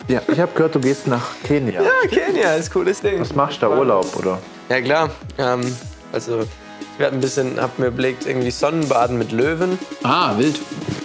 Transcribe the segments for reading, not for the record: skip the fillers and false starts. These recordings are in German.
Ja, ich habe gehört, du gehst nach Kenia. Ja, Kenia ist ein cooles Ding. Was machst du da, Urlaub, oder? Ja, klar. Also, ich werde hab mir überlegt, irgendwie Sonnenbaden mit Löwen. Ah, wild.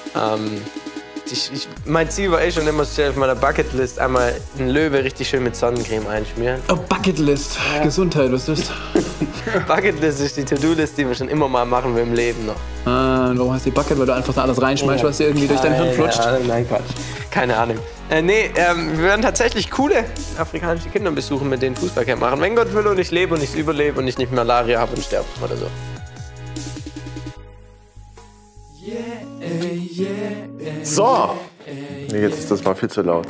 Mein Ziel war schon immer auf meiner Bucketlist einmal einen Löwe richtig schön mit Sonnencreme einschmieren. Oh, Bucketlist. Ja. Gesundheit, was ist das? Bucketlist ist die To-Do-List, die wir schon immer mal machen will im Leben noch. Warum heißt die Bucket? Weil du einfach da alles reinschmeißt, was dir irgendwie durch dein Hirn flutscht? Nein, Quatsch. Keine Ahnung. Wir werden tatsächlich coole afrikanische Kinder besuchen, mit denen Fußballcamp machen. Wenn Gott will und ich lebe und ich überlebe und ich nicht Malaria habe und sterbe oder so. So. Nee, das war viel zu laut.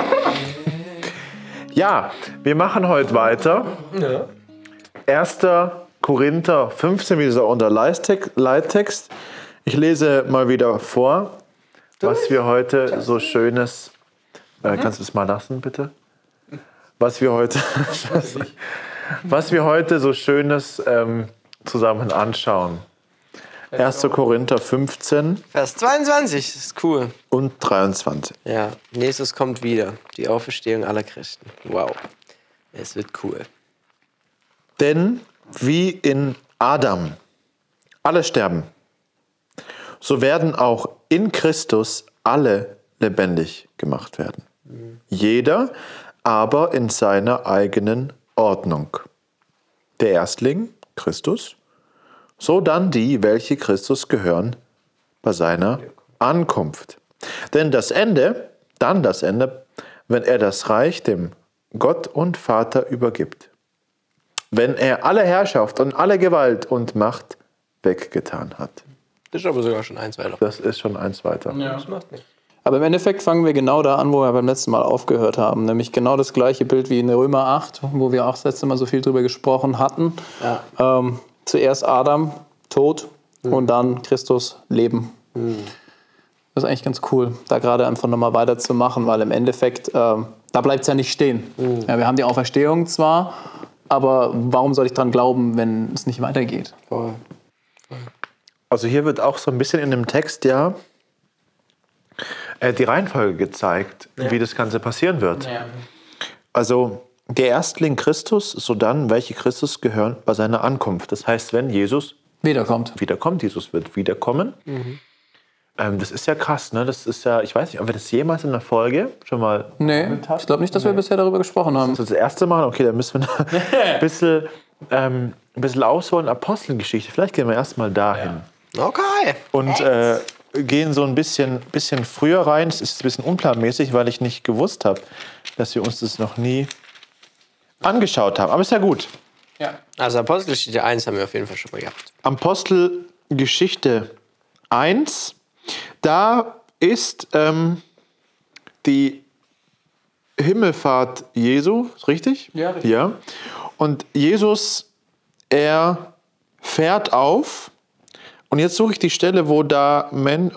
Ja, wir machen heute weiter. Ja. 1. Korinther 15, wie gesagt, unter Leittext. Ich lese mal wieder vor, was wir heute so Schönes... kannst du es mal lassen, bitte? Was wir heute so Schönes zusammen anschauen. 1. Korinther 15. Vers 22, das ist cool. Und 23. Ja, Jesus kommt wieder. Die Auferstehung aller Christen. Wow. Es wird cool. Denn wie in Adam alle sterben, so werden auch in Christus alle lebendig gemacht werden. Jeder aber in seiner eigenen Ordnung. Der Erstling, Christus, so dann die, welche Christus gehören, bei seiner Ankunft. Denn das Ende, wenn er das Reich dem Gott und Vater übergibt. Wenn er alle Herrschaft und alle Gewalt und Macht weggetan hat. Das ist aber sogar schon eins weiter. Das ist schon eins weiter. Ja. Das macht nichts. Aber im Endeffekt fangen wir genau da an, wo wir beim letzten Mal aufgehört haben. Nämlich genau das gleiche Bild wie in Römer 8, wo wir auch das letzte Mal so viel drüber gesprochen hatten. Ja. Zuerst Adam, Tod, und dann Christus, Leben. Das ist eigentlich ganz cool, da gerade einfach nochmal weiterzumachen, weil im Endeffekt, da bleibt es ja nicht stehen. Ja, wir haben die Auferstehung zwar, aber warum soll ich dran glauben, wenn es nicht weitergeht? Voll. Also hier wird auch so ein bisschen in dem Text ja die Reihenfolge gezeigt, wie das Ganze passieren wird. Ja. Also der Erstling Christus, sodann welche Christus gehören bei seiner Ankunft. Das heißt, wenn Jesus wiederkommt, Jesus wird wiederkommen. Das ist ja krass, ne? Das ist ja, ich weiß nicht, ob wir das jemals in der Folge schon mal... Nee, ich glaube nicht, dass wir bisher darüber gesprochen haben. Das ist das erste Mal? Okay, dann müssen wir ein bisschen ausholen. Apostelgeschichte, vielleicht gehen wir erstmal dahin. Ja. Okay. Und gehen so ein bisschen früher rein. Es ist ein bisschen unplanmäßig, weil ich nicht gewusst habe, dass wir uns das noch nie angeschaut haben. Aber ist ja gut. Ja. Also Apostelgeschichte 1 haben wir auf jeden Fall schon mal gehabt. Apostelgeschichte 1, da ist die Himmelfahrt Jesu, richtig? Ja, richtig. Ja. Und Jesus, er fährt auf. Und jetzt suche ich die Stelle, wo da ein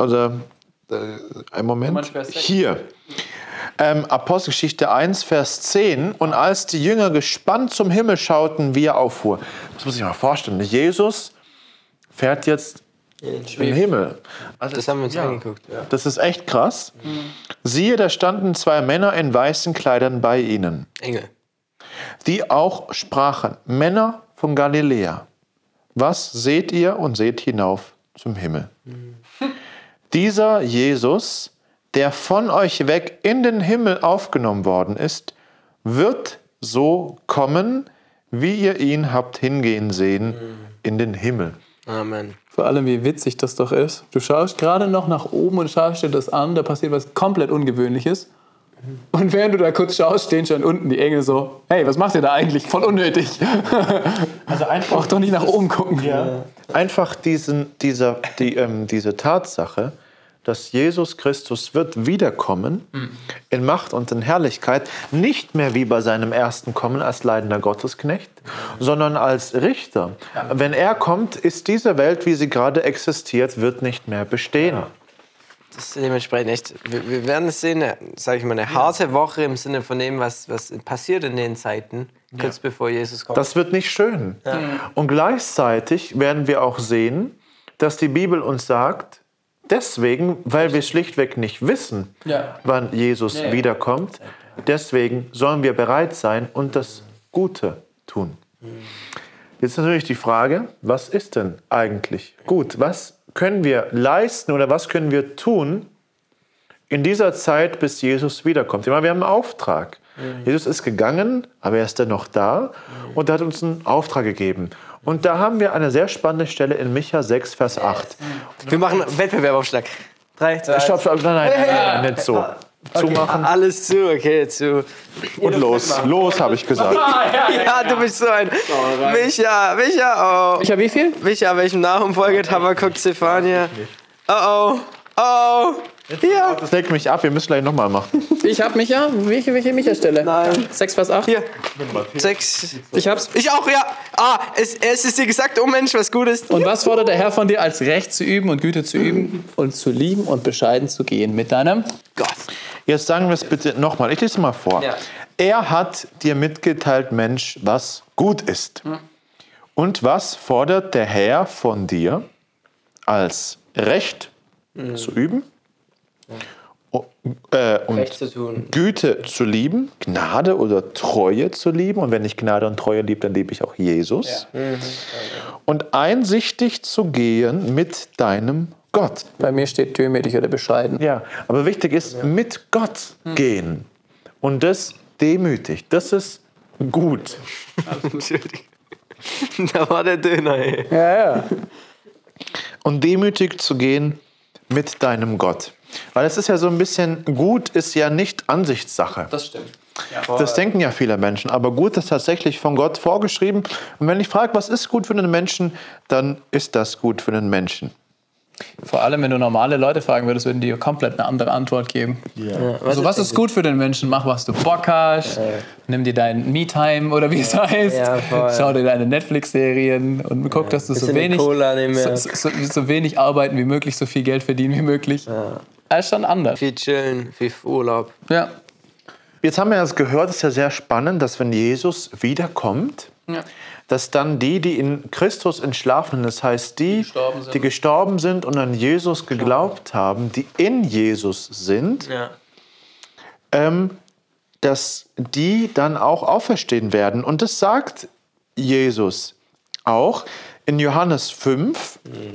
Moment, hier. Apostelgeschichte 1, Vers 10. Und als die Jünger gespannt zum Himmel schauten, wie er auffuhr. Das muss ich mal vorstellen. Jesus fährt jetzt in den Himmel. Also das haben wir uns angeguckt. Ja. Das ist echt krass. Siehe, da standen 2 Männer in weißen Kleidern bei ihnen, Engel. die auch sprachen, Männer von Galiläa, was seht ihr und seht hinauf zum Himmel? Dieser Jesus, der von euch weg in den Himmel aufgenommen worden ist, wird so kommen, wie ihr ihn habt hingehen sehen in den Himmel. Amen. Vor allem, wie witzig das doch ist. Du schaust gerade noch nach oben und schaust dir das an, da passiert was komplett Ungewöhnliches. Und während du da kurz schaust, stehen schon unten die Engel so, hey, was macht ihr da eigentlich? Voll unnötig. Also einfach Braucht doch nicht nach oben gucken. Ja. Einfach diese Tatsache, dass Jesus Christus wird wiederkommen in Macht und in Herrlichkeit, nicht mehr wie bei seinem ersten Kommen als leidender Gottesknecht, sondern als Richter. Ja. Wenn er kommt, ist diese Welt, wie sie gerade existiert, wird nicht mehr bestehen. Ja. Das ist dementsprechend echt, wir werden es sehen, sage ich mal, eine harte Woche im Sinne von dem, was passiert in den Zeiten, kurz bevor Jesus kommt. Das wird nicht schön. Ja. Und gleichzeitig werden wir auch sehen, dass die Bibel uns sagt, deswegen, weil wir schlichtweg nicht wissen, wann Jesus wiederkommt, deswegen sollen wir bereit sein und das Gute tun. Jetzt natürlich die Frage, was ist denn eigentlich gut? Was können wir leisten oder was können wir tun in dieser Zeit, bis Jesus wiederkommt? Ich meine, wir haben einen Auftrag. Jesus ist gegangen, aber er ist dann noch da und er hat uns einen Auftrag gegeben. Und da haben wir eine sehr spannende Stelle in Micha 6, Vers 8. Wir machen einen Wettbewerbaufschlag. 3, 2, Stopp, nein, nicht so. Zumachen Alles zu, okay, zu. und los. Los, habe ich gesagt. Ja, du bist so ein. Micha, oh. Micha, wie viel? Micha, welchem Namen folgt Habakkuk, Zephania? Oh. Hier. Das lenkt mich ab, wir müssen gleich nochmal machen. Ich hab Micha. Welche Micha-Stelle? Nein. 6, Vers 8. Hier. 6. Ich hab's. Ich auch, ja. Es ist dir gesagt, oh Mensch, was gut ist. Und was fordert der Herr von dir, als Recht zu üben und Güte zu üben und zu lieben und bescheiden zu gehen mit deinem Gott. Jetzt sagen wir es bitte nochmal. Ich lese mal vor. Ja. Er hat dir mitgeteilt, Mensch, was gut ist. Und was fordert der Herr von dir, als Recht zu üben und Recht zu tun. Güte zu lieben, Gnade oder Treue zu lieben. Und wenn ich Gnade und Treue liebe, dann liebe ich auch Jesus. Und einsichtig zu gehen mit deinem Gott. Bei mir steht demütig oder bescheiden. Ja, aber wichtig ist, mit Gott gehen. Und das demütig. Das ist gut. Entschuldigung. Da war der Döner, ey. Ja. Und demütig zu gehen mit deinem Gott. Weil es ist ja so ein bisschen, gut ist ja nicht Ansichtssache. Das stimmt. Das denken ja viele Menschen. Aber gut ist tatsächlich von Gott vorgeschrieben. Und wenn ich frage, was ist gut für einen Menschen, dann ist das gut für einen Menschen. Vor allem, wenn du normale Leute fragen würdest, würden die komplett eine andere Antwort geben. Also, was ist gut für den Menschen? Mach, was du Bock hast. Nimm dir dein Me-Time oder wie es heißt. Ja, voll. Schau dir deine Netflix-Serien und guck, dass du so wenig, Cola nehmen wir. so wenig arbeiten wie möglich, so viel Geld verdienen wie möglich. Das ist schon anders. Viel chillen, viel Urlaub. Ja. Jetzt haben wir das gehört, es ist ja sehr spannend, dass wenn Jesus wiederkommt, dass dann die in Christus entschlafen, das heißt die gestorben sind und an Jesus geglaubt haben, die in Jesus sind, dass die dann auch auferstehen werden. Und das sagt Jesus auch in Johannes 5,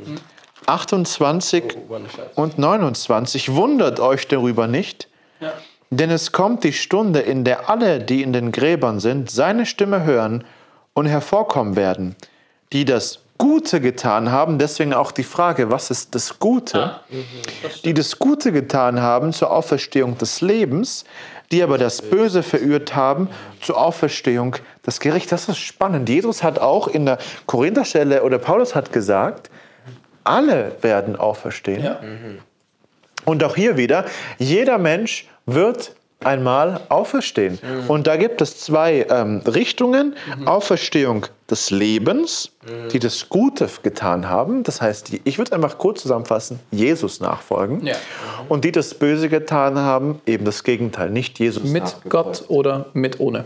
28 und 29. Wundert euch darüber nicht, denn es kommt die Stunde, in der alle, die in den Gräbern sind, seine Stimme hören und hervorkommen werden, die das Gute getan haben. Deswegen auch die Frage, was ist das Gute? Die das Gute getan haben zur Auferstehung des Lebens, die aber das Böse verürt haben zur Auferstehung des Gerichts. Das ist spannend. Jesus hat auch in der Korintherstelle, oder Paulus hat gesagt, alle werden auferstehen. Und auch hier wieder, jeder Mensch wird einmal auferstehen. Und da gibt es zwei Richtungen. Auferstehung des Lebens, die das Gute getan haben. Das heißt, ich würde einfach kurz zusammenfassen, Jesus nachfolgen. Und die das Böse getan haben, eben das Gegenteil, nicht Jesus Mit nachfolgen. Gott oder mit ohne.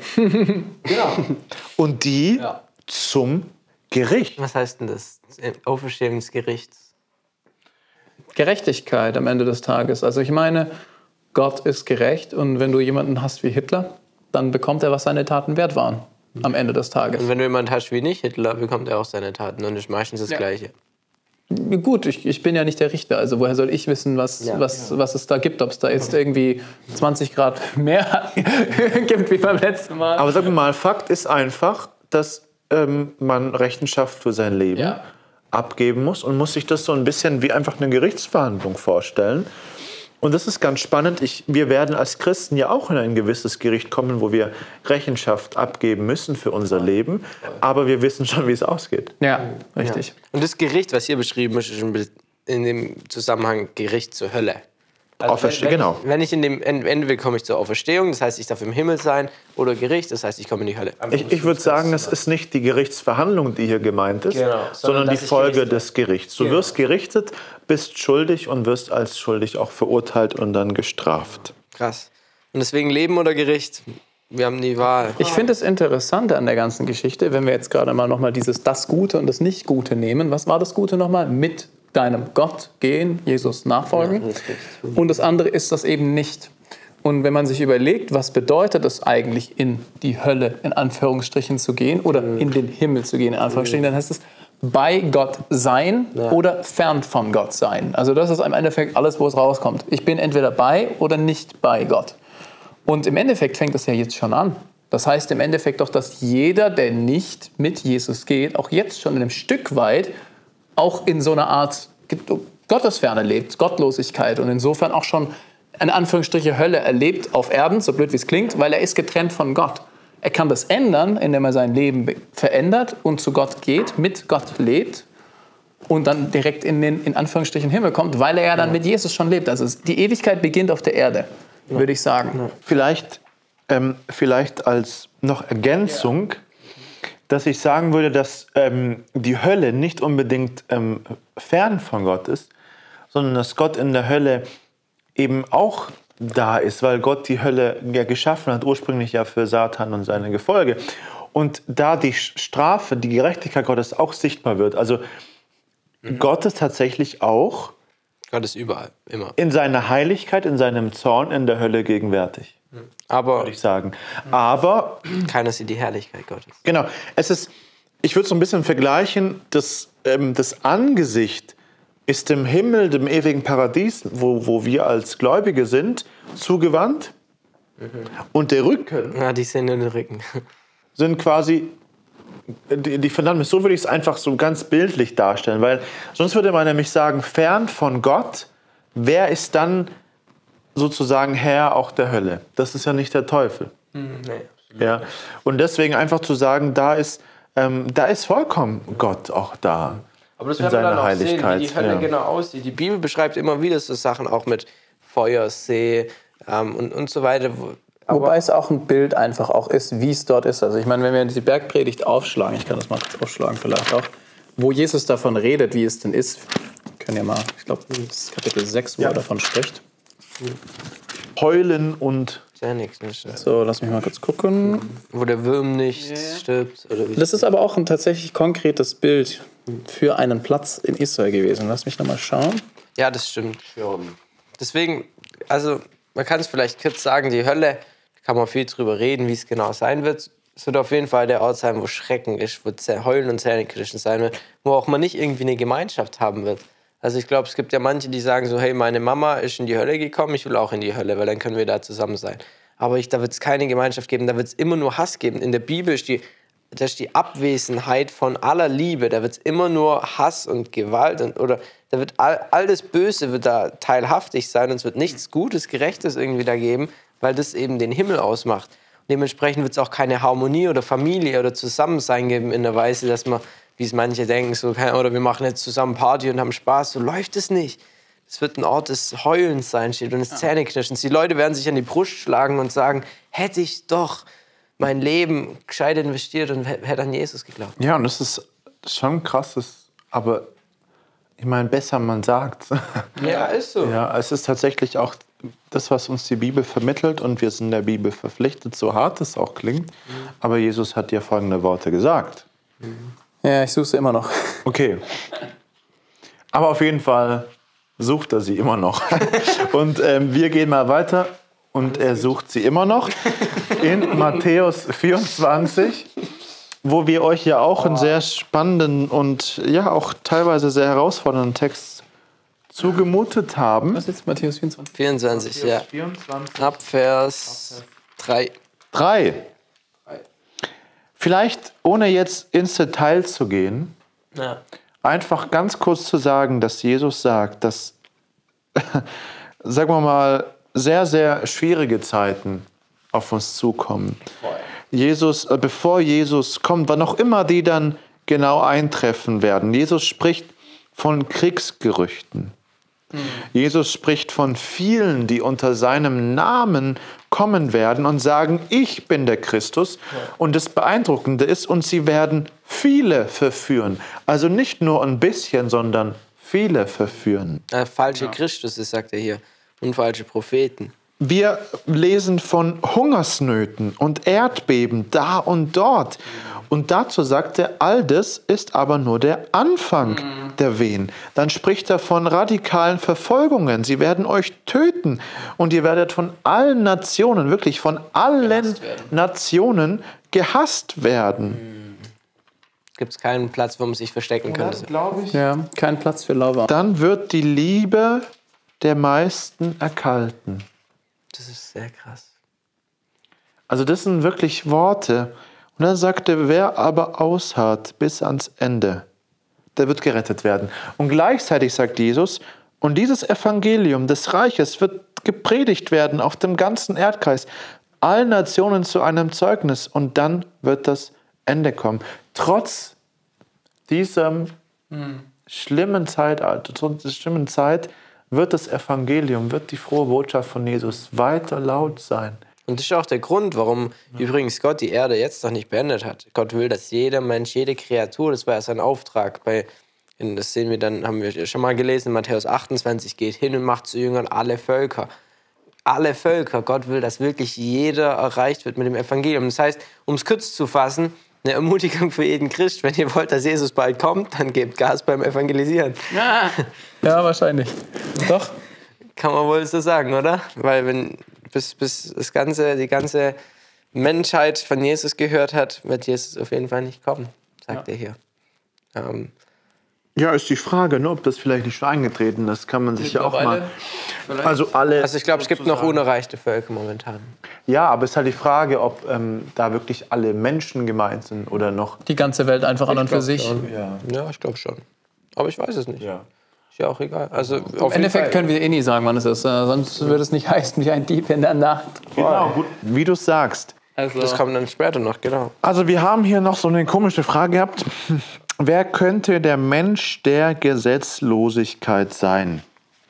Und die zum Gericht. Was heißt denn das? Auferstehungsgericht? Gerechtigkeit am Ende des Tages. Also ich meine, Gott ist gerecht und wenn du jemanden hast wie Hitler, dann bekommt er, was seine Taten wert waren am Ende des Tages. Und wenn du jemanden hast wie nicht Hitler, bekommt er auch seine Taten und ist meistens das Gleiche. Gut, ich bin ja nicht der Richter, also woher soll ich wissen, was es da gibt, ob es da jetzt irgendwie 20 Grad mehr gibt wie beim letzten Mal. Aber sagen wir mal, Fakt ist einfach, dass man Rechenschaft für sein Leben abgeben muss und muss sich das so ein bisschen wie einfach eine Gerichtsverhandlung vorstellen. Und das ist ganz spannend. Wir werden als Christen ja auch in ein gewisses Gericht kommen, wo wir Rechenschaft abgeben müssen für unser Leben. Aber wir wissen schon, wie es ausgeht. Ja, richtig. Und das Gericht, was hier beschrieben ist, ist in dem Zusammenhang Gericht zur Hölle. Also Genau. Wenn ich entweder komme ich zur Auferstehung, das heißt, ich darf im Himmel sein, oder Gericht, das heißt, ich komme in die Hölle. Ich würde sagen, es ist nicht die Gerichtsverhandlung, die hier gemeint ist, sondern die Folge des Gerichts. Du wirst gerichtet, bist schuldig und wirst als schuldig auch verurteilt und dann gestraft. Krass. Und deswegen Leben oder Gericht? Wir haben die Wahl. Ich finde es interessant an der ganzen Geschichte, wenn wir jetzt gerade mal nochmal das Gute und das Nicht-Gute nehmen. Was war das Gute nochmal? Mit deinem Gott gehen, Jesus nachfolgen. Und das andere ist das eben nicht. Und wenn man sich überlegt, was bedeutet es eigentlich, in die Hölle in Anführungsstrichen zu gehen oder in den Himmel zu gehen in Anführungsstrichen, dann heißt es bei Gott sein oder fern von Gott sein. Also das ist im Endeffekt alles, wo es rauskommt. Ich bin entweder bei oder nicht bei Gott. Und im Endeffekt fängt das ja jetzt schon an. Das heißt im Endeffekt doch, dass jeder, der nicht mit Jesus geht, auch jetzt schon in einem Stück weit auch in so einer Art Gottesferne lebt, Gottlosigkeit und insofern auch schon in Anführungsstriche Hölle erlebt auf Erden, so blöd wie es klingt, weil er ist getrennt von Gott. Er kann das ändern, indem er sein Leben verändert und zu Gott geht, mit Gott lebt und dann direkt in den in Anführungsstrichen Himmel kommt, weil er ja dann mit Jesus schon lebt. Also die Ewigkeit beginnt auf der Erde, würde ich sagen. Vielleicht als noch Ergänzung, dass ich sagen würde, dass die Hölle nicht unbedingt fern von Gott ist, sondern dass Gott in der Hölle eben auch da ist, weil Gott die Hölle ja geschaffen hat, ursprünglich ja für Satan und seine Gefolge. Und da die Strafe, die Gerechtigkeit Gottes auch sichtbar wird. Also Gott ist tatsächlich auch Gott ist überall, immer. in seiner Heiligkeit, in seinem Zorn in der Hölle gegenwärtig. Aber Würde ich sagen. Aber keiner sieht die Herrlichkeit Gottes. genau, ich würde so ein bisschen vergleichen, das Angesicht ist dem Himmel, dem ewigen Paradies, wo wir als Gläubige sind, zugewandt. Und der Rücken Ja, die sehen nur den Rücken. sind quasi die Verdammnis. So würde ich es einfach so ganz bildlich darstellen, weil sonst würde man nämlich sagen, fern von Gott, wer ist dann sozusagen Herr auch der Hölle? Das ist ja nicht der Teufel. Nee. Ja? Und deswegen einfach zu sagen, da ist vollkommen Gott auch da. Aber das in werden wir seiner dann auch sehen, Heiligkeit, wie die Hölle ja. genau aussieht. Die Bibel beschreibt immer wieder so Sachen auch mit Feuer, See und so weiter. Wobei es auch ein Bild einfach auch ist, wie es dort ist. Also ich meine, wenn wir die Bergpredigt aufschlagen, ich kann das mal kurz aufschlagen vielleicht auch, wo Jesus davon redet, wie es denn ist. Wir können ja mal, ich glaube, das ist Kapitel 6, wo er davon spricht. Heulen und Ist ja nichts. Ne? So, lass mich mal kurz gucken. Wo der Wurm nicht stirbt. Oder wie Das ist aber auch ein tatsächlich konkretes Bild für einen Platz in Israel gewesen. Lass mich noch mal schauen. Ja, das stimmt. Deswegen, also man kann es vielleicht kurz sagen, die Hölle, da kann man viel drüber reden, wie es genau sein wird. Es wird auf jeden Fall der Ort sein, wo Schrecken ist, wo Heulen und Zähneknirschen sein wird, wo auch man nicht irgendwie eine Gemeinschaft haben wird. Also ich glaube, es gibt ja manche, die sagen so, hey, meine Mama ist in die Hölle gekommen, ich will auch in die Hölle, weil dann können wir da zusammen sein. Aber da wird es keine Gemeinschaft geben, da wird es immer nur Hass geben. In der Bibel ist die Abwesenheit von aller Liebe, da wird es immer nur Hass und Gewalt oder da wird all das Böse wird da teilhaftig sein und es wird nichts Gutes, Gerechtes irgendwie da geben, weil das eben den Himmel ausmacht. Und dementsprechend wird es auch keine Harmonie oder Familie oder Zusammensein geben in der Weise, dass man, wie es manche denken, so, oder wir machen jetzt zusammen Party und haben Spaß, so läuft es nicht. Es wird ein Ort des Heulens sein, steht, und des Zähneknirschens. Die Leute werden sich an die Brust schlagen und sagen, hätte ich doch mein Leben gescheit investiert und hätte an Jesus geglaubt. ja, und das ist schon krass, aber ich meine, besser man sagt. Ja, ist so. Ja, es ist tatsächlich auch das, was uns die Bibel vermittelt und wir sind der Bibel verpflichtet, so hart es auch klingt. Aber Jesus hat dir folgende Worte gesagt. Ja, ich suche sie immer noch. Okay. Aber auf jeden Fall sucht er sie immer noch. Und wir gehen mal weiter und er sucht sie immer noch in Matthäus 24, wo wir euch ja auch einen sehr spannenden und ja auch teilweise sehr herausfordernden Text zugemutet haben. Was ist jetzt Matthäus 24? 24, ja. 24. Ab Vers 3. 3. Vielleicht, ohne jetzt ins Detail zu gehen, Ja. einfach ganz kurz zu sagen, dass Jesus sagt, dass, sagen wir mal, sehr, sehr schwierige Zeiten auf uns zukommen. Bevor Jesus kommt, wann auch immer die dann genau eintreffen werden. Jesus spricht von Kriegsgerüchten. Jesus spricht von vielen, die unter seinem Namen kommen werden und sagen, ich bin der Christus. Und das Beeindruckende ist, und sie werden viele verführen. Also nicht nur ein bisschen, sondern viele verführen. Falsche Christus, sagt er hier. Und falsche Propheten. Wir lesen von Hungersnöten und Erdbeben da und dort. Und dazu sagt er, all das ist aber nur der Anfang der Wehen. Dann spricht er von radikalen Verfolgungen. Sie werden euch töten und ihr werdet von allen Nationen, wirklich von allen Nationen gehasst werden. Gibt es keinen Platz, wo man sich verstecken könnte. Glaube ich. Ja, kein Platz für Lava. Dann wird die Liebe der meisten erkalten. Das ist sehr krass. Also das sind wirklich Worte. Und dann sagt er, wer aber ausharrt bis ans Ende, der wird gerettet werden. Und gleichzeitig sagt Jesus, und dieses Evangelium des Reiches wird gepredigt werden auf dem ganzen Erdkreis, allen Nationen zu einem Zeugnis. Und dann wird das Ende kommen. Trotz diesem schlimmen Zeitalter, trotz dieser schlimmen Zeit, wird das Evangelium, wird die frohe Botschaft von Jesus weiter laut sein. Und das ist auch der Grund, warum übrigens Gott die Erde jetzt noch nicht beendet hat. Gott will, dass jeder Mensch, jede Kreatur, das war ja sein Auftrag. Das sehen wir dann, haben wir schon mal gelesen, in Matthäus 28, geht hin und macht zu Jüngern alle Völker. Alle Völker. Gott will, dass wirklich jeder erreicht wird mit dem Evangelium. Das heißt, um es kurz zu fassen, eine Ermutigung für jeden Christ, wenn ihr wollt, dass Jesus bald kommt, dann gebt Gas beim Evangelisieren. Ja, wahrscheinlich. Doch. Kann man wohl so sagen, oder? Weil wenn bis die ganze Menschheit von Jesus gehört hat, wird Jesus auf jeden Fall nicht kommen, sagt er hier. Ja, ist die Frage, ne, ob das vielleicht nicht schon eingetreten ist. Kann man sich ja auch mal... Also ich glaube, es gibt noch unerreichte Völker momentan. Ja, aber es ist halt die Frage, ob da wirklich alle Menschen gemeint sind oder noch... Die ganze Welt einfach an und für sich. Ja, ich glaube schon. Aber ich weiß es nicht. Ja. Ist ja auch egal. Also, Im Endeffekt können wir nie sagen, wann es ist. Sonst würde es nicht heißen wie ein Dieb in der Nacht. Genau, gut, wie du sagst. Also, das kommt dann später noch, genau. Also wir haben hier noch so eine komische Frage gehabt. Wer könnte der Mensch der Gesetzlosigkeit sein?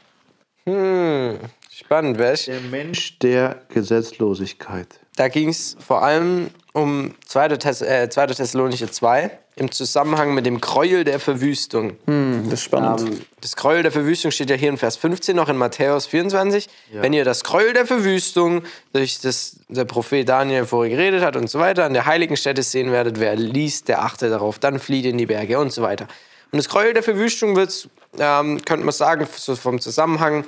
Spannend, welch? Der Mensch der Gesetzlosigkeit. Da ging es vor allem um 2. Thessalonicher 2 im Zusammenhang mit dem Gräuel der Verwüstung. das ist spannend. Das Gräuel der Verwüstung steht ja hier in Vers 15 noch in Matthäus 24. Ja. Wenn ihr das Gräuel der Verwüstung, durch das der Prophet Daniel vorher geredet hat und so weiter, an der heiligen Stätte sehen werdet, wer liest, der achte darauf, dann flieht in die Berge und so weiter. Und das Gräuel der Verwüstung wird, könnte man sagen, so vom Zusammenhang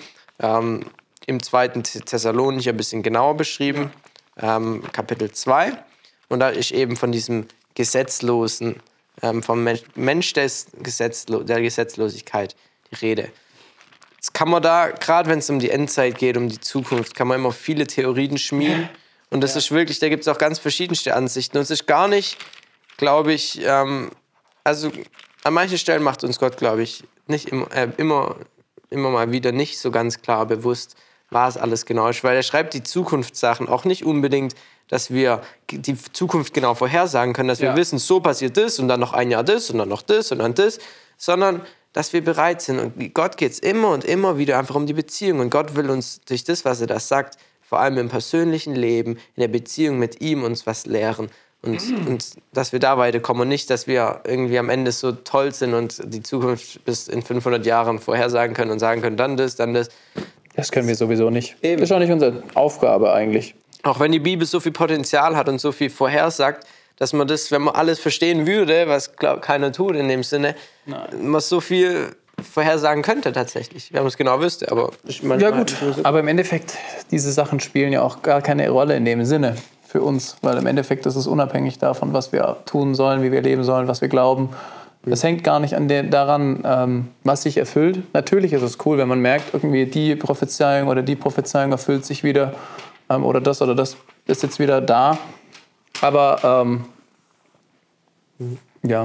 im 2. Thessalonicher ein bisschen genauer beschrieben, Kapitel 2. Und da ist eben von diesem Gesetzlosen, vom Mensch der Gesetzlosigkeit die Rede. Jetzt kann man da, gerade wenn es um die Endzeit geht, um die Zukunft, kann man immer viele Theorien schmieden. Und das ist wirklich, da gibt es auch ganz verschiedenste Ansichten. Und es ist gar nicht, glaube ich, also an manchen Stellen macht uns Gott, glaube ich, nicht immer mal wieder nicht so ganz klar bewusst, was alles genau ist. Weil er schreibt die Zukunftssachen auch nicht unbedingt, dass wir die Zukunft genau vorhersagen können, dass wir wissen, so passiert das und dann noch ein Jahr das und dann noch das und dann das, sondern dass wir bereit sind. Und Gott geht es immer und immer wieder einfach um die Beziehung. Und Gott will uns durch das, was er da sagt, vor allem im persönlichen Leben, in der Beziehung mit ihm uns was lehren. Und dass wir da weiterkommen und nicht, dass wir irgendwie am Ende so toll sind und die Zukunft bis in 500 Jahren vorhersagen können und sagen können, dann das, dann das. Das können wir sowieso nicht. Eben. Das ist auch nicht unsere Aufgabe eigentlich. Auch wenn die Bibel so viel Potenzial hat und so viel vorhersagt, dass man das, wenn man alles verstehen würde, was keiner tut in dem Sinne, man so viel vorhersagen könnte tatsächlich, wenn man es genau wüsste. Aber ja gut, aber im Endeffekt, diese Sachen spielen ja auch gar keine Rolle in dem Sinne für uns, weil im Endeffekt ist es unabhängig davon, was wir tun sollen, wie wir leben sollen, was wir glauben. Das hängt gar nicht daran, was sich erfüllt. Natürlich ist es cool, wenn man merkt, irgendwie die Prophezeiung oder die Prophezeiung erfüllt sich wieder oder das ist jetzt wieder da. Aber ja.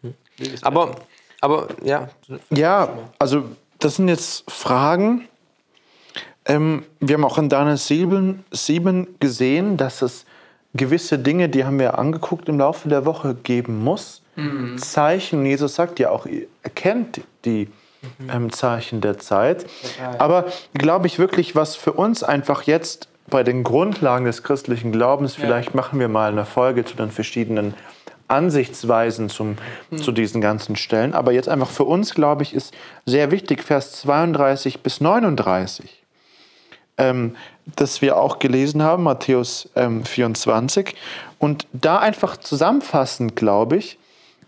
Aber ja. Ja, also das sind jetzt Fragen. Wir haben auch in Daniel 7 gesehen, dass es gewisse Dinge, die haben wir angeguckt, im Laufe der Woche geben muss. Zeichen, Jesus sagt ja auch, ihr erkennt die Zeichen der Zeit. Aber glaube ich wirklich, was für uns einfach jetzt bei den Grundlagen des christlichen Glaubens, vielleicht machen wir mal eine Folge zu den verschiedenen Ansichtsweisen zu diesen ganzen Stellen. Aber jetzt einfach für uns, glaube ich, ist sehr wichtig, Vers 32 bis 39. das wir auch gelesen haben, Matthäus 24. Und da einfach zusammenfassend, glaube ich,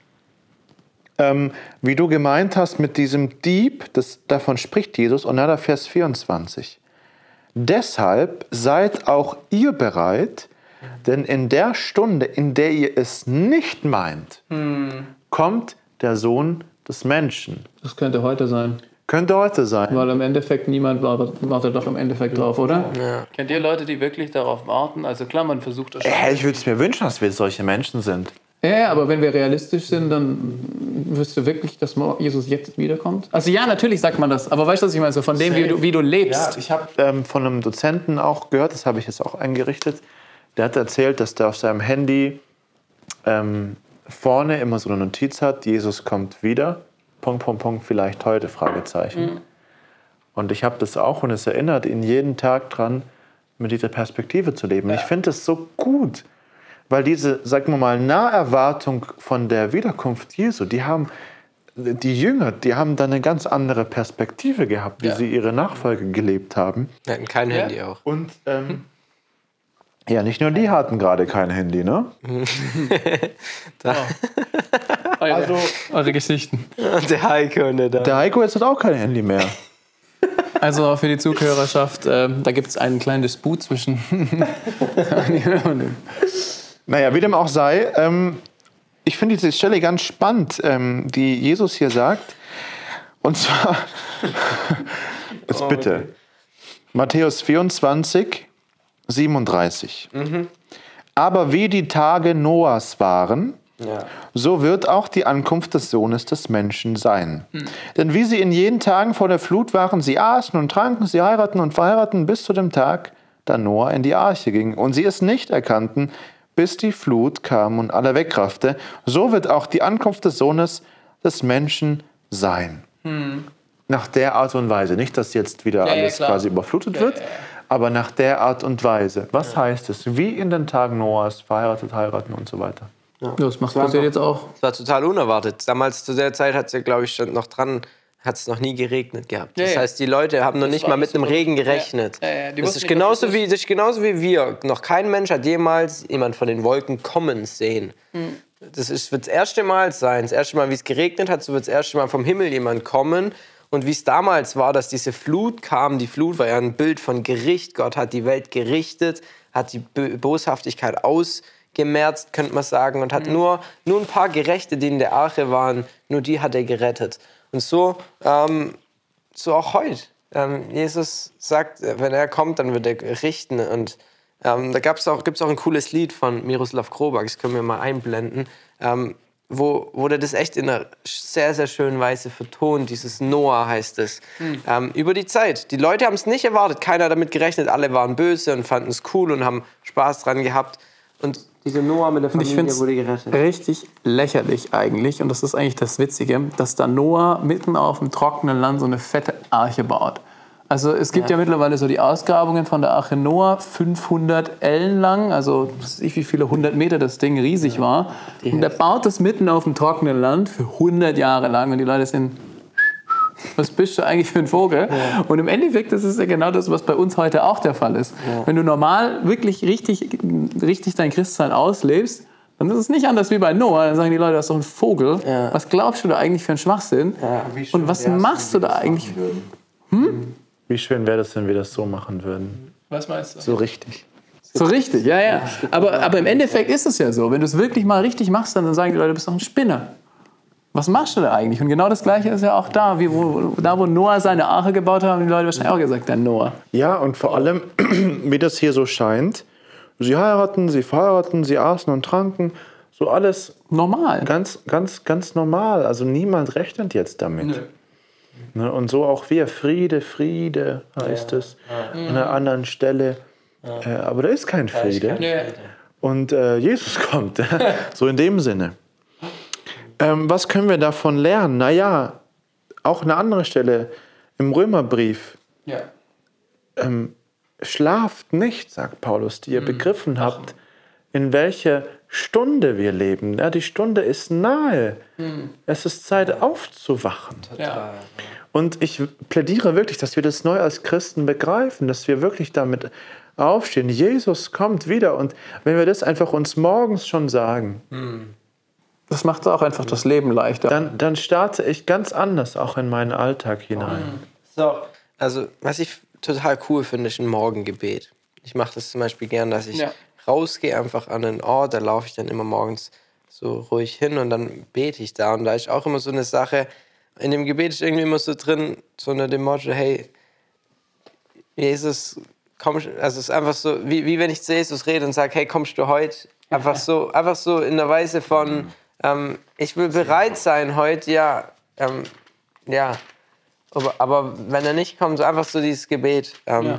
wie du gemeint hast mit diesem Dieb, davon spricht Jesus, und dann Vers 24. Deshalb seid auch ihr bereit, denn in der Stunde, in der ihr es nicht meint, kommt der Sohn des Menschen. Das könnte heute sein. Könnte heute sein. Weil im Endeffekt niemand wartet doch im Endeffekt drauf, oder? Ja. Kennt ihr Leute, die wirklich darauf warten? Also klar, man versucht das schon. Ich würde es mir wünschen, dass wir solche Menschen sind. Ja, aber wenn wir realistisch sind, dann wirst du wirklich, dass Jesus jetzt wiederkommt? Also ja, natürlich sagt man das, aber weißt du, was ich meine? So von dem, wie du lebst. Ja, ich habe von einem Dozenten auch gehört, das habe ich jetzt auch eingerichtet, der hat erzählt, dass der auf seinem Handy vorne immer so eine Notiz hat, Jesus kommt wieder, ... vielleicht heute, Fragezeichen. Und ich habe das auch und es erinnert ihn jeden Tag dran, mit dieser Perspektive zu leben. Ja. Ich finde es so gut, weil diese, sagen wir mal, Naherwartung von der Wiederkunft Jesu, die Jünger, die haben dann eine ganz andere Perspektive gehabt, wie sie ihre Nachfolge gelebt haben. Die hatten kein Handy auch. Und ja, nicht nur die hatten gerade kein Handy, ne? Also eure Geschichten. Der Heiko, ne? Der Heiko jetzt hat auch kein Handy mehr. Also für die Zuhörerschaft, da gibt es einen kleinen Disput zwischen Daniel und ihm. Naja, wie dem auch sei, ich finde diese Stelle ganz spannend, die Jesus hier sagt. Und zwar, jetzt bitte, okay. Matthäus 24, 37. Aber wie die Tage Noahs waren, so wird auch die Ankunft des Sohnes des Menschen sein. Denn wie sie in jenen Tagen vor der Flut waren, sie aßen und tranken, sie heiraten und verheiraten bis zu dem Tag, da Noah in die Arche ging. Und sie es nicht erkannten, bis die Flut kam und alle wegraffte. So wird auch die Ankunft des Sohnes des Menschen sein. Nach der Art und Weise. Nicht, dass jetzt wieder alles quasi überflutet wird, aber nach der Art und Weise. Was heißt es? Wie in den Tagen Noahs, verheiratet, heiraten und so weiter. Ja. Das macht das jetzt auch. Das war total unerwartet. Damals zu der Zeit hat es ja, glaube ich, stand noch dran, hat es noch nie geregnet gehabt. Das heißt, die Leute haben noch nicht mal mit einem Regen gerechnet. Das ist genauso wie wir. Noch kein Mensch hat jemals jemand von den Wolken kommen sehen. Das wird das erste Mal sein. Das erste Mal, wie es geregnet hat, so wird das erste Mal vom Himmel jemand kommen. Und wie es damals war, dass diese Flut kam, die Flut war ja ein Bild von Gericht. Gott hat die Welt gerichtet, hat die Boshaftigkeit ausgemerzt, könnte man sagen, und hat nur ein paar Gerechte, die in der Arche waren, nur die hat er gerettet. Und so auch heute. Jesus sagt, wenn er kommt, dann wird er richten. Und da gibt's auch ein cooles Lied von Miroslav Grobak, das können wir mal einblenden, wo der das echt in einer sehr, sehr schönen Weise vertont. Dieses Noah heißt es. Über die Zeit. Die Leute haben es nicht erwartet. Keiner hat damit gerechnet. Alle waren böse und fanden es cool und haben Spaß dran gehabt. Und dieser Noah mit der Familie wurde gerettet. Richtig lächerlich eigentlich. Und das ist eigentlich das Witzige, dass da Noah mitten auf dem trockenen Land so eine fette Arche baut. Also es gibt ja mittlerweile so die Ausgrabungen von der Arche Noah, 500 Ellen lang, also weiß ich, wie viele 100 Meter das Ding riesig war. Und der baut das mitten auf dem trockenen Land für 100 Jahre lang. Und die Leute sind, was bist du eigentlich für ein Vogel? Ja. Und im Endeffekt ist es ja genau das, was bei uns heute auch der Fall ist. Ja. Wenn du normal wirklich richtig dein Christsein auslebst, dann ist es nicht anders wie bei Noah. Dann sagen die Leute, das ist doch ein Vogel. Ja. Was glaubst du da eigentlich für einen Schwachsinn? Ja. Und was machst du da eigentlich? Wie schön wäre das, wenn wir das so machen würden? Was meinst du? So richtig. So richtig, ja. Aber im Endeffekt ist es ja so. Wenn du es wirklich mal richtig machst, dann sagen die Leute, du bist doch ein Spinner. Was machst du da eigentlich? Und genau das Gleiche ist ja auch da. Wo Noah seine Arche gebaut hat, haben die Leute wahrscheinlich auch gesagt, der Noah. Ja, und vor allem, wie das hier so scheint, sie heiraten, sie verheiraten, sie aßen und tranken, so alles normal. Ganz, ganz, ganz normal. Also niemand rechnet jetzt damit. Nö. Ne, und so auch wir, Friede heißt es an einer anderen Stelle. Aber da ist kein Friede. Und Jesus kommt, so in dem Sinne. Was können wir davon lernen? Naja, auch eine andere Stelle im Römerbrief. Ja. Schlaft nicht, sagt Paulus, die ihr begriffen habt, in welcher Stunde wir leben. Ja, die Stunde ist nahe. Es ist Zeit aufzuwachen. Ja. Und ich plädiere wirklich, dass wir das neu als Christen begreifen, dass wir wirklich damit aufstehen. Jesus kommt wieder. Und wenn wir das einfach uns morgens schon sagen, Das macht auch einfach das Leben leichter. dann starte ich ganz anders auch in meinen Alltag hinein. So. Also, was ich total cool finde, ist ein Morgengebet. Ich mache das zum Beispiel gern, dass ich rausgehe einfach an einen Ort, da laufe ich dann immer morgens so ruhig hin und dann bete ich da. Und da ist auch immer so eine Sache, in dem Gebet ist irgendwie immer so drin, so unter dem Motto, hey, Jesus, komm, also es ist einfach so, wie wenn ich zu Jesus rede und sage, hey, kommst du heute? Einfach so in der Weise von, ich will bereit sein heute, aber wenn er nicht kommt, so einfach so dieses Gebet,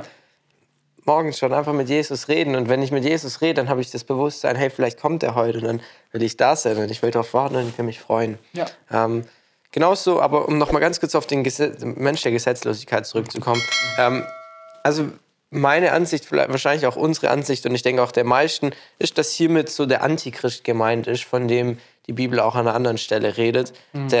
morgens schon einfach mit Jesus reden. Und wenn ich mit Jesus rede, dann habe ich das Bewusstsein, hey, vielleicht kommt er heute und dann will ich da sein und ich will darauf warten und ich will mich freuen. Ja. Genauso, aber um noch mal ganz kurz auf den Mensch der Gesetzlosigkeit zurückzukommen. Also meine Ansicht, vielleicht wahrscheinlich auch unsere Ansicht und ich denke auch der meisten, ist, dass hiermit so der Antichrist gemeint ist, von dem die Bibel auch an einer anderen Stelle redet.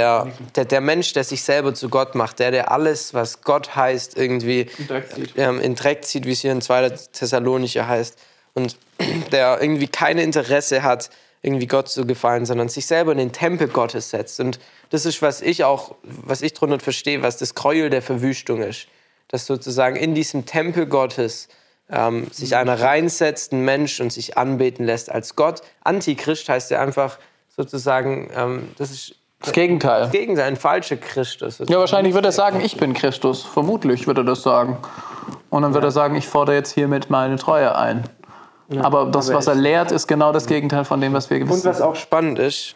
Der Mensch, der sich selber zu Gott macht, der alles, was Gott heißt, irgendwie in Dreck zieht, wie es hier in 2. Thessalonicher heißt. Und der irgendwie kein Interesse hat, irgendwie Gott zu gefallen, sondern sich selber in den Tempel Gottes setzt. Und das ist, was ich darunter verstehe, was das Gräuel der Verwüstung ist. Dass sozusagen in diesem Tempel Gottes sich einer reinsetzt, ein Mensch, und sich anbeten lässt als Gott. Antichrist heißt ja einfach sozusagen, das ist Das Gegenteil. das Gegenteil, ein falscher Christus. Ja, wahrscheinlich wird er sagen, ich bin Christus. Vermutlich wird er das sagen. Und dann wird er sagen, ich fordere jetzt hiermit meine Treue ein. Ja, aber das, was er lehrt, ist genau das Gegenteil von dem, was wir wissen. Und was auch spannend ist,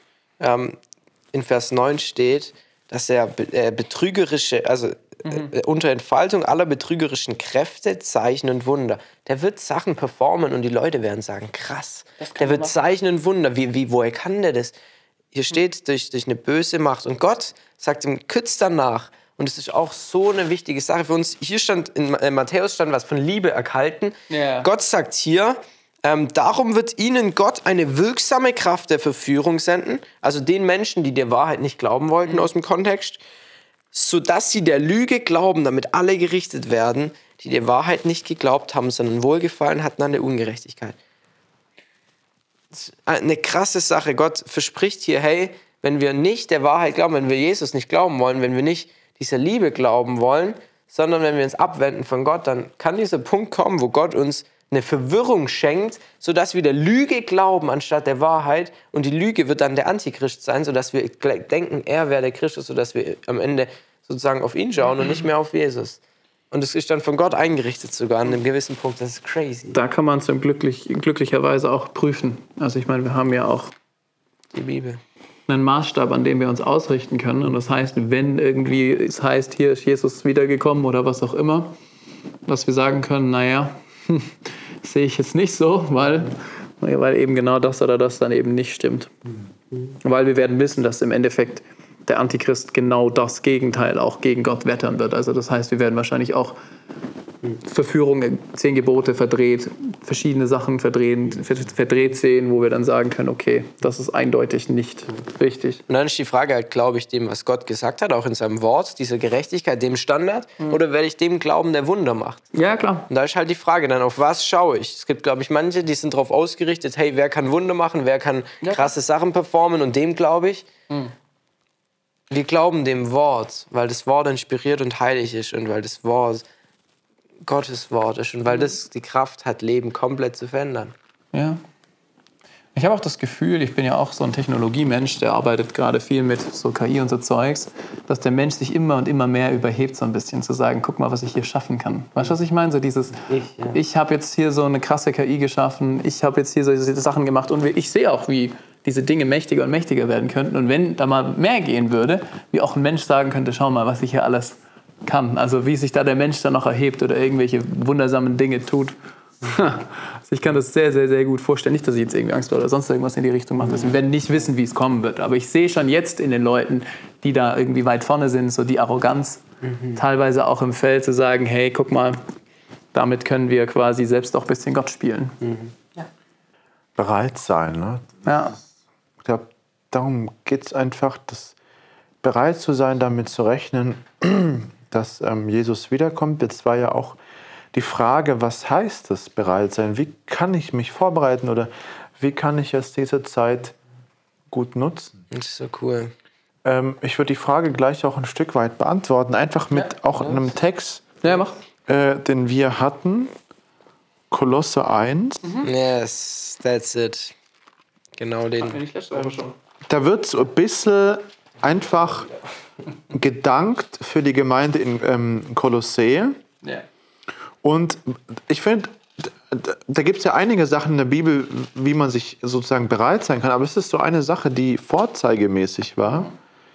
in Vers 9 steht, dass er betrügerische, also unter Entfaltung aller betrügerischen Kräfte, Zeichen und Wunder. Der wird Sachen performen und die Leute werden sagen, krass. Der wird Zeichen und Wunder. Woher kann der das? Hier steht, durch eine böse Macht. Und Gott sagt ihm kurz danach, und es ist auch so eine wichtige Sache für uns, hier stand, in Matthäus stand was von Liebe erkalten. Yeah. Gott sagt hier, darum wird ihnen Gott eine wirksame Kraft der Verführung senden, also den Menschen, die der Wahrheit nicht glauben wollten aus dem Kontext, sodass sie der Lüge glauben, damit alle gerichtet werden, die der Wahrheit nicht geglaubt haben, sondern Wohlgefallen hatten an der Ungerechtigkeit. Das ist eine krasse Sache. Gott verspricht hier, hey, wenn wir nicht der Wahrheit glauben, wenn wir Jesus nicht glauben wollen, wenn wir nicht dieser Liebe glauben wollen, sondern wenn wir uns abwenden von Gott, dann kann dieser Punkt kommen, wo Gott uns eine Verwirrung schenkt, sodass wir der Lüge glauben anstatt der Wahrheit. Und die Lüge wird dann der Antichrist sein, sodass wir denken, er wäre der Christus, sodass wir am Ende sozusagen auf ihn schauen und nicht mehr auf Jesus. Und es ist dann von Gott eingerichtet sogar an einem gewissen Punkt. Das ist crazy. Da kann man es glücklicherweise auch prüfen. Also ich meine, wir haben ja auch die Bibel. Einen Maßstab, an dem wir uns ausrichten können. Und das heißt, wenn irgendwie es heißt, hier ist Jesus wiedergekommen oder was auch immer, dass wir sagen können, naja, sehe ich jetzt nicht so, weil eben genau das oder das dann eben nicht stimmt. Weil wir werden wissen, dass im Endeffekt der Antichrist genau das Gegenteil auch gegen Gott wettern wird. Also das heißt, wir werden wahrscheinlich auch Verführungen, 10 Gebote verdreht, verschiedene Sachen verdreht sehen, wo wir dann sagen können, okay, das ist eindeutig nicht richtig. Und dann ist die Frage halt, glaube ich dem, was Gott gesagt hat, auch in seinem Wort, dieser Gerechtigkeit, dem Standard, oder werde ich dem glauben, der Wunder macht? Ja, klar. Und da ist halt die Frage dann, auf was schaue ich? Es gibt, glaube ich, manche, die sind darauf ausgerichtet, hey, wer kann Wunder machen, wer kann krasse Sachen performen, und dem glaube ich. Wir glauben dem Wort, weil das Wort inspiriert und heilig ist und weil das Wort Gottes Wort ist und weil das die Kraft hat, Leben komplett zu verändern. Ja. Ich habe auch das Gefühl, ich bin ja auch so ein Technologiemensch, der arbeitet gerade viel mit so KI und so Zeugs, dass der Mensch sich immer und immer mehr überhebt, so ein bisschen zu sagen, guck mal, was ich hier schaffen kann. Weißt du, was ich meine? So dieses, ich habe jetzt hier so eine krasse KI geschaffen, ich habe jetzt hier so Sachen gemacht und ich sehe auch, wie diese Dinge mächtiger und mächtiger werden könnten. Und wenn da mal mehr gehen würde, wie auch ein Mensch sagen könnte, schau mal, was ich hier alles kann. Also wie sich da der Mensch dann noch erhebt oder irgendwelche wundersamen Dinge tut. Also ich kann das sehr, sehr, sehr gut vorstellen. Nicht, dass ich jetzt irgendwie Angst oder sonst irgendwas in die Richtung mache. Wir werden nicht wissen, wie es kommen wird. Aber ich sehe schon jetzt in den Leuten, die da irgendwie weit vorne sind, so die Arroganz, teilweise auch im Feld zu sagen, hey, guck mal, damit können wir quasi selbst auch ein bisschen Gott spielen. Ja. Bereit sein, ne? Ja. Ich glaube, darum geht es einfach, dass bereit zu sein, damit zu rechnen, dass Jesus wiederkommt. Jetzt war ja auch die Frage, was heißt es, bereit sein? Wie kann ich mich vorbereiten oder wie kann ich jetzt diese Zeit gut nutzen? Das ist so cool. Ich würde die Frage gleich auch ein Stück weit beantworten, einfach mit auch einem Text, den wir hatten, Kolosse 1. Yes, that's it. Genau den. Da wird so ein bisschen einfach gedankt für die Gemeinde in Kolossä. Ja. Und ich finde, da gibt es ja einige Sachen in der Bibel, wie man sich sozusagen bereit sein kann. Aber es ist so eine Sache, die vorzeigemäßig war.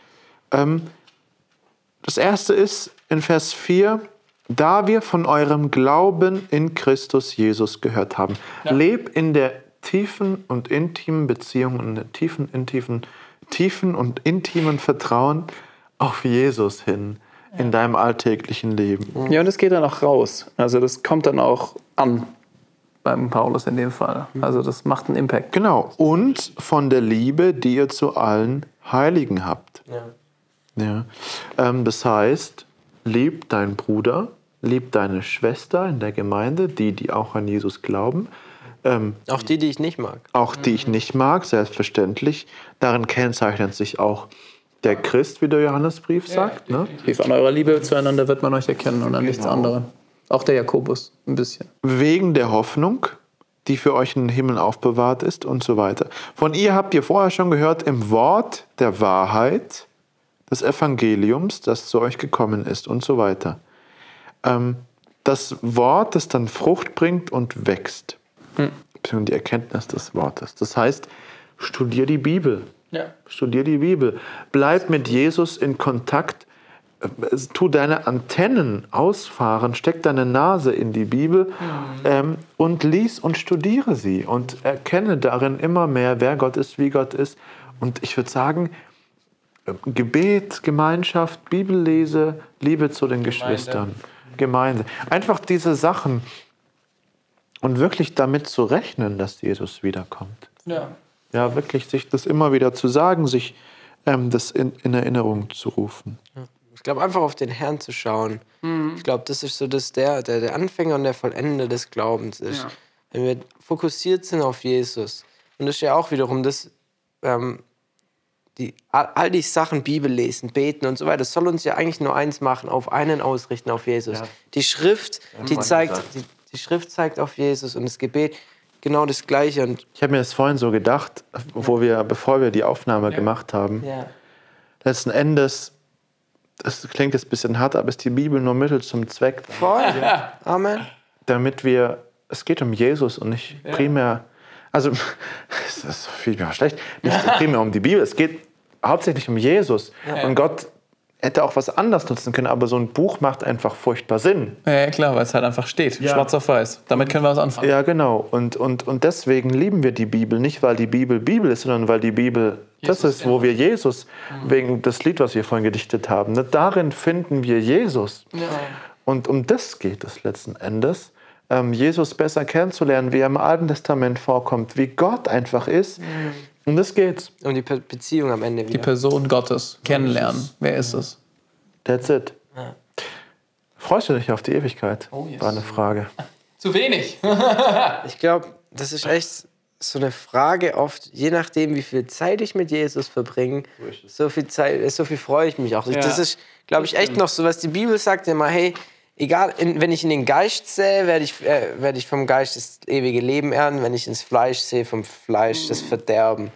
Das erste ist in Vers 4, da wir von eurem Glauben in Christus Jesus gehört haben. Ja. Leb in der tiefen und intimen Beziehung und in der tiefen und intimen Vertrauen auf Jesus hin in deinem alltäglichen Leben. Ja, und es geht dann auch raus. Also das kommt dann auch an beim Paulus in dem Fall. Also das macht einen Impact. Genau. Und von der Liebe, die ihr zu allen Heiligen habt. Ja. Das heißt, lieb deinen Bruder, lieb deine Schwester in der Gemeinde, die auch an Jesus glauben. Auch die ich nicht mag. Auch die ich nicht mag, selbstverständlich. Darin kennzeichnet sich auch der Christ, wie der Johannesbrief sagt. Ne? An eurer Liebe zueinander wird man euch erkennen und an nichts anderem. Auch der Jakobus ein bisschen. Wegen der Hoffnung, die für euch in den Himmel aufbewahrt ist und so weiter. Von ihr habt ihr vorher schon gehört, im Wort der Wahrheit, des Evangeliums, das zu euch gekommen ist und so weiter. Das Wort, das dann Frucht bringt und wächst. Beziehungsweise die Erkenntnis des Wortes. Das heißt, studier die Bibel. Ja. Studier die Bibel. Bleib mit Jesus in Kontakt. Tu deine Antennen ausfahren. Steck deine Nase in die Bibel und lies und studiere sie. Und erkenne darin immer mehr, wer Gott ist, wie Gott ist. Und ich würde sagen, Gebet, Gemeinschaft, Bibellese, Liebe zu den Geschwistern, Gemeinde. Einfach diese Sachen. Und wirklich damit zu rechnen, dass Jesus wiederkommt. Ja, wirklich sich das immer wieder zu sagen, sich das in Erinnerung zu rufen. Ich glaube, einfach auf den Herrn zu schauen. Ich glaube, das ist so, dass der Anfänger und der Vollender des Glaubens ist. Ja. Wenn wir fokussiert sind auf Jesus. Und das ist ja auch wiederum das, all die Sachen, Bibel lesen, beten und so weiter, das soll uns ja eigentlich nur eins machen, auf einen ausrichten, auf Jesus. Ja. Die Schrift, die Schrift zeigt auf Jesus und das Gebet genau das Gleiche. Und ich habe mir das vorhin so gedacht, bevor wir die Aufnahme gemacht haben. Ja. Letzten Endes, das klingt jetzt ein bisschen hart, aber ist die Bibel nur Mittel zum Zweck. Voll. Ja. Amen. Damit es geht um Jesus und nicht primär, also das ist viel mehr schlecht, nicht primär um die Bibel, es geht hauptsächlich um Jesus. Ja. Und Gott hätte auch was anderes nutzen können, aber so ein Buch macht einfach furchtbar Sinn. Ja, klar, weil es halt einfach steht, schwarz auf weiß. Damit können wir was anfangen. Ja, genau. Und deswegen lieben wir die Bibel. Nicht, weil die Bibel Bibel ist, sondern weil die Bibel das ist, wo wir Jesus, wegen das Lied, was wir vorhin gedichtet haben, ne, darin finden wir Jesus. Ja. Und um das geht es letzten Endes. Jesus besser kennenzulernen, wie er im Alten Testament vorkommt, wie Gott einfach ist. Und das geht's. Um die Beziehung am Ende wieder. Die Person Gottes kennenlernen. Wer ist es? That's it. Ja. Freust du dich auf die Ewigkeit? Oh, yes. War eine Frage. Zu wenig. Ich glaube, das ist echt so eine Frage oft, je nachdem, wie viel Zeit ich mit Jesus verbringe, so viel freue ich mich auch. Ja. Das ist, glaube ich, echt noch so, was die Bibel sagt immer, hey, egal, wenn ich in den Geist sehe, werde ich vom Geist das ewige Leben ernten. Wenn ich ins Fleisch sehe, vom Fleisch das Verderben.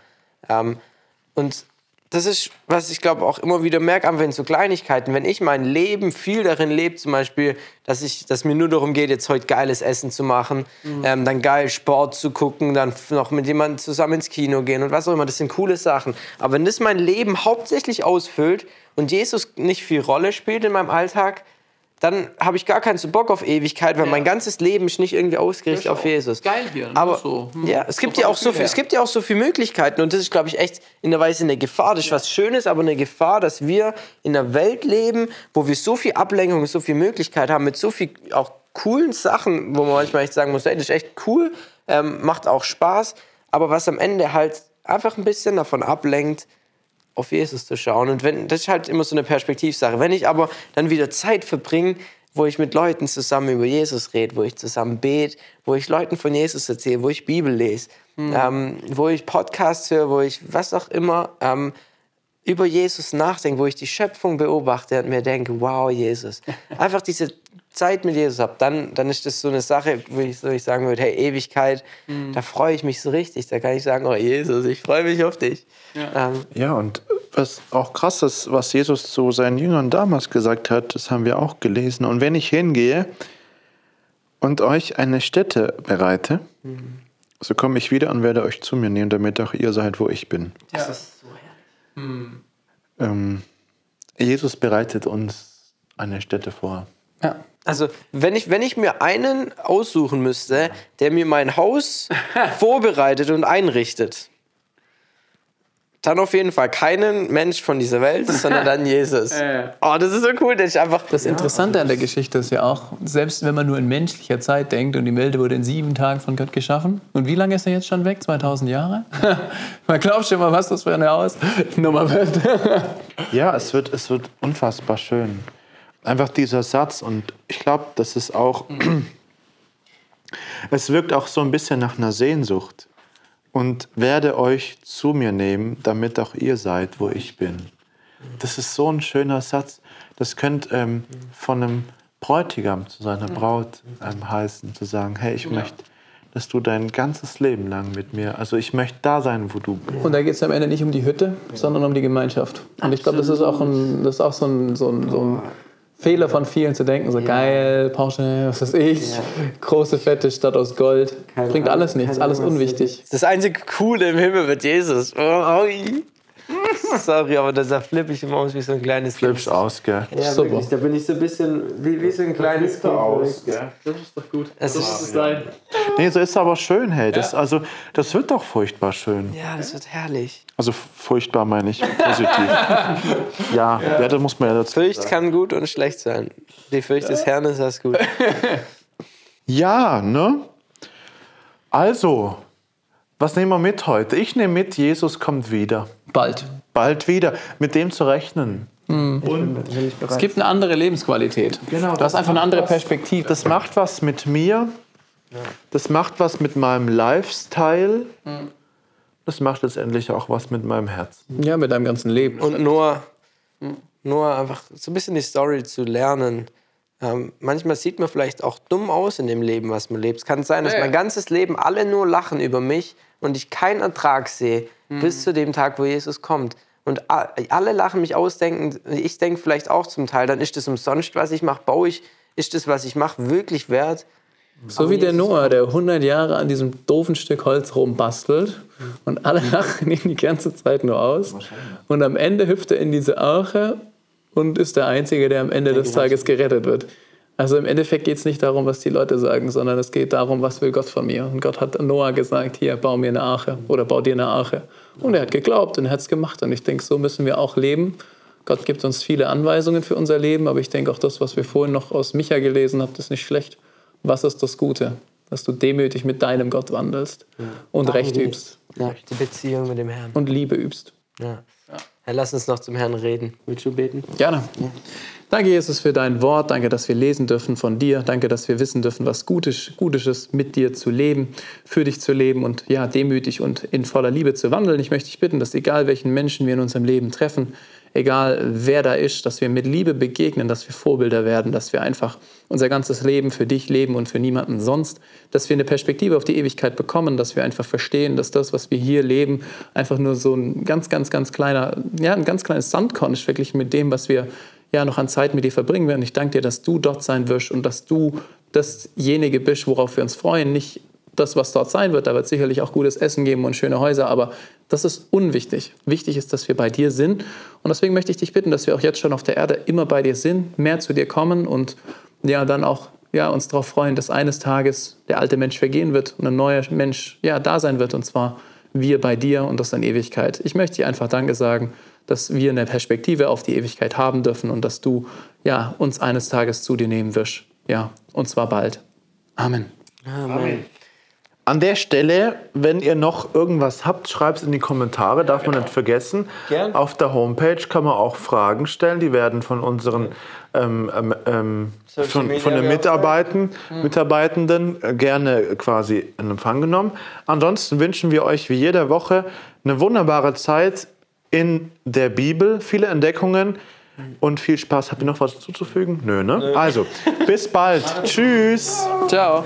Und das ist, was ich glaube auch immer wieder merke, einfach in so Kleinigkeiten. Wenn ich mein Leben viel darin lebe, zum Beispiel, dass mir nur darum geht, jetzt heute geiles Essen zu machen, dann geil Sport zu gucken, dann noch mit jemandem zusammen ins Kino gehen und was auch immer, das sind coole Sachen. Aber wenn das mein Leben hauptsächlich ausfüllt und Jesus nicht viel Rolle spielt in meinem Alltag, dann habe ich gar keinen so Bock auf Ewigkeit, weil mein ganzes Leben ist nicht irgendwie ausgerichtet auf Jesus. Geil hier. Aber so. Es gibt ja auch so viele Möglichkeiten und das ist, glaube ich, echt in der Weise eine Gefahr. Das ist was Schönes, aber eine Gefahr, dass wir in einer Welt leben, wo wir so viel Ablenkung, so viel Möglichkeit haben, mit so viel auch coolen Sachen, wo man manchmal echt sagen muss, hey, das ist echt cool, macht auch Spaß, aber was am Ende halt einfach ein bisschen davon ablenkt, auf Jesus zu schauen. Und das ist halt immer so eine Perspektivsache. Wenn ich aber dann wieder Zeit verbringe, wo ich mit Leuten zusammen über Jesus rede, wo ich zusammen bete, wo ich Leuten von Jesus erzähle, wo ich Bibel lese, wo ich Podcasts höre, wo ich was auch immer über Jesus nachdenke, wo ich die Schöpfung beobachte und mir denke, wow, Jesus. Einfach diese Zeit mit Jesus habe, dann ist das so eine Sache, wo ich sagen würde, hey, Ewigkeit, da freue ich mich so richtig. Da kann ich sagen, oh Jesus, ich freue mich auf dich. Ja, und was auch krass ist, was Jesus zu seinen Jüngern damals gesagt hat, das haben wir auch gelesen. Und wenn ich hingehe und euch eine Stätte bereite, so komme ich wieder und werde euch zu mir nehmen, damit auch ihr seid, wo ich bin. Das ist so herrlich. Jesus bereitet uns eine Stätte vor. Ja. Also, wenn ich mir einen aussuchen müsste, der mir mein Haus vorbereitet und einrichtet, dann auf jeden Fall keinen Mensch von dieser Welt, sondern dann Jesus. Oh, das ist so cool, dass ich einfach... Das Interessante an der Geschichte ist ja auch, selbst wenn man nur in menschlicher Zeit denkt und die Welt wurde in 7 Tagen von Gott geschaffen. Und wie lange ist er jetzt schon weg? 2000 Jahre? Man glaubt schon mal, was das für eine Hausnummer wird. Ja, es wird unfassbar schön. Einfach dieser Satz, und ich glaube, das ist auch... Es wirkt auch so ein bisschen nach einer Sehnsucht. Und werde euch zu mir nehmen, damit auch ihr seid, wo ich bin. Das ist so ein schöner Satz. Das könnte von einem Bräutigam zu seiner Braut heißen, zu sagen, hey, ich möchte, dass du dein ganzes Leben lang mit mir, also ich möchte da sein, wo du bist. Und da geht es am Ende nicht um die Hütte, sondern um die Gemeinschaft. Und ich glaube, das ist auch so ein Fehler von vielen zu denken, so geil, Porsche, was weiß ich, große, fette Stadt aus Gold. Bringt alles nichts, alles unwichtig. Das einzige Coole im Himmel wird Jesus. Sorry, aber da flippe ich immer aus wie so ein kleines Kind. Flippst aus, gell? Ja, Super. wirklich, da bin ich so ein bisschen wie so ein kleines Kind. Gell? Das ist doch gut. Es ist sein. Nee, so ist es aber schön, hey. Das wird doch furchtbar schön. Ja, das wird herrlich. Also furchtbar meine ich positiv. Ja, da muss man ja dazu Furcht sagen. kann gut und schlecht sein. Die Furcht des Herrn ist das gut. Ja, ne? Also, was nehmen wir mit heute? Ich nehme mit, Jesus kommt wieder. Bald wieder. Mit dem zu rechnen. Und Es gibt eine andere Lebensqualität. Genau, Du hast einfach eine andere Perspektive. das macht was mit mir. Das macht was mit meinem Lifestyle. Das macht letztendlich auch was mit meinem Herzen. Ja, mit deinem ganzen Leben. Und nur einfach so ein bisschen die Story zu lernen. Manchmal sieht man vielleicht auch dumm aus in dem Leben, was man lebt. Es kann sein, dass mein ganzes Leben alle nur lachen über mich und ich keinen Ertrag sehe bis zu dem Tag, wo Jesus kommt. Und alle lachen mich aus, denken, ich denke vielleicht auch zum Teil, dann ist das umsonst, was ich mache, ist das, was ich mache, wirklich wert? So wie der Noah, der 100 Jahre an diesem doofen Stück Holz rumbastelt und alle lachen ihn die ganze Zeit nur aus. Und am Ende hüpft er in diese Arche und ist der Einzige, der am Ende des Tages gerettet wird. Also im Endeffekt geht es nicht darum, was die Leute sagen, sondern es geht darum, was will Gott von mir. Und Gott hat Noah gesagt, hier, bau mir eine Arche oder bau dir eine Arche. Und er hat geglaubt und er hat es gemacht. Und ich denke, so müssen wir auch leben. Gott gibt uns viele Anweisungen für unser Leben, aber ich denke auch das, was wir vorhin noch aus Micha gelesen haben, ist nicht schlecht. Was ist das Gute? Dass du demütig mit deinem Gott wandelst und Recht übst Ja, die Beziehung mit dem Herrn. und Liebe übst. Ja. Herr, lass uns noch zum Herrn reden. Willst du beten? Gerne. Danke, Jesus, für dein Wort. Danke, dass wir lesen dürfen von dir. Danke, dass wir wissen dürfen, was Gutes ist, mit dir zu leben, für dich zu leben und ja, demütig und in voller Liebe zu wandeln. Ich möchte dich bitten, dass egal welchen Menschen wir in unserem Leben treffen, egal wer da ist, dass wir mit Liebe begegnen, dass wir Vorbilder werden, dass wir einfach unser ganzes Leben für dich leben und für niemanden sonst, dass wir eine Perspektive auf die Ewigkeit bekommen, dass wir einfach verstehen, dass das, was wir hier leben, einfach nur so ein ganz kleines Sandkorn ist, verglichen mit dem, was wir ja noch an Zeit mit dir verbringen werden. Ich danke dir, dass du dort sein wirst und dass du dasjenige bist, worauf wir uns freuen, nicht das, was dort sein wird. Da wird sicherlich auch gutes Essen geben und schöne Häuser, aber das ist unwichtig. Wichtig ist, dass wir bei dir sind. Und deswegen möchte ich dich bitten, dass wir auch jetzt schon auf der Erde immer bei dir sind, mehr zu dir kommen und ja, dann auch uns darauf freuen, dass eines Tages der alte Mensch vergehen wird und ein neuer Mensch da sein wird, und zwar wir bei dir und das in Ewigkeit. Ich möchte dir einfach Danke sagen, dass wir eine Perspektive auf die Ewigkeit haben dürfen und dass du uns eines Tages zu dir nehmen wirst. Ja, und zwar bald. Amen. Amen. An der Stelle, wenn ihr noch irgendwas habt, schreibt es in die Kommentare, darf man nicht vergessen. Gern. Auf der Homepage kann man auch Fragen stellen, die werden von unseren von den Mitarbeitenden gerne quasi in Empfang genommen. Ansonsten wünschen wir euch wie jede Woche eine wunderbare Zeit in der Bibel, viele Entdeckungen und viel Spaß. Habt ihr noch was hinzuzufügen? Nö, ne? Nö. Also, bis bald. Tschüss. Ciao.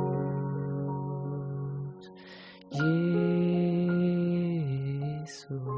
Jesus.